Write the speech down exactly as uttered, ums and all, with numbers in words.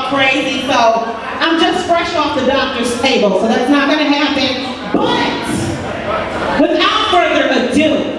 all crazy, so I'm just fresh off the doctor's table, so that's not going to happen. But without further ado,